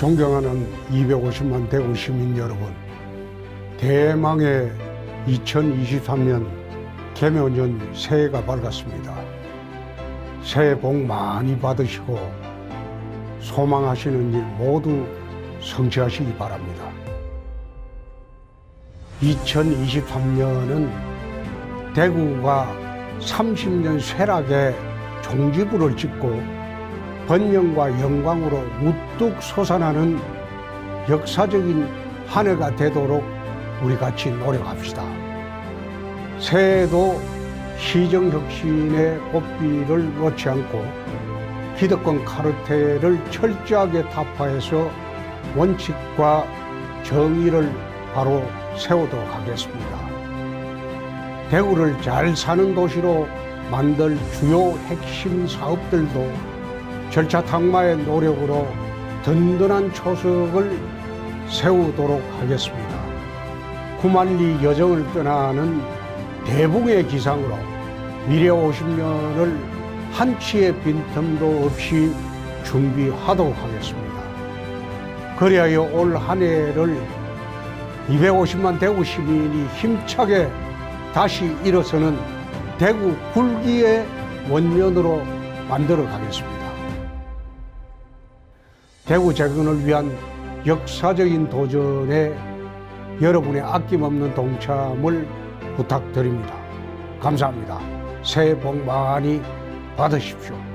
존경하는 250만 대구 시민 여러분, 대망의 2023년 개묘년 새해가 밝았습니다. 새해 복 많이 받으시고 소망하시는 일 모두 성취하시기 바랍니다. 2023년은 대구가 30년 쇠락의 종지부를 찍고 번영과 영광으로 우뚝 솟아나는 역사적인 한 해가 되도록 우리 같이 노력합시다. 새해에도 시정혁신의 꽃비를 놓지 않고 기득권 카르텔을 철저하게 타파해서 원칙과 정의를 바로 세우도록 하겠습니다. 대구를 잘 사는 도시로 만들 주요 핵심 사업들도 절차 탁마의 노력으로 든든한 초석을 세우도록 하겠습니다. 구만리 여정을 떠나는 대붕의 기상으로 미래 50년을 한치의 빈틈도 없이 준비하도록 하겠습니다. 그리하여 올 한 해를 250만 대구 시민이 힘차게 다시 일어서는 대구 굴기의 원년으로 만들어 가겠습니다. 대구 재건을 위한 역사적인 도전에 여러분의 아낌없는 동참을 부탁드립니다. 감사합니다. 새해 복 많이 받으십시오.